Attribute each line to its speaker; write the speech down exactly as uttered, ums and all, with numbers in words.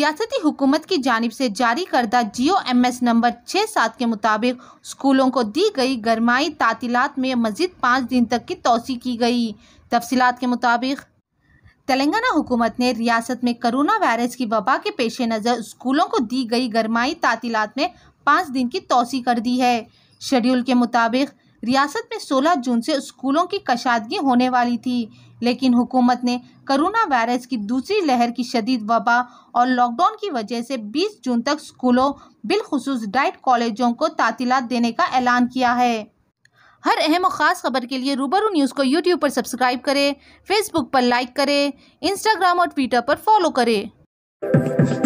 Speaker 1: रियासती हुकूमत की जानिब से जारी करदा जियो एम एस नंबर छः सात के मुताबिक स्कूलों को दी गई गरमाई तातीलात में मज़ीद पाँच दिन तक की तोसी की गई। तफसीलात के मुताबिक तेलंगाना हुकूमत ने रियासत में कोरोना वायरस की वबा के पेश नज़र स्कूलों को दी गई गरमाई तातीलात में पाँच दिन की तोसी कर दी है। शेड्यूल के मुताबिक रियासत में सोलह जून से स्कूलों की कशादगी होने वाली थी, लेकिन हुकूमत ने कोरोना वायरस की दूसरी लहर की शदीद वबा और लॉकडाउन की वजह से बीस जून तक स्कूलों बिलखुसूस डाइट कॉलेजों को तातीलात देने का ऐलान किया है। हर अहम और ख़ास खबर के लिए रूबरू न्यूज़ को यूट्यूब पर सब्सक्राइब करें, फेसबुक पर लाइक करें, इंस्टाग्राम और ट्विटर पर फॉलो करें।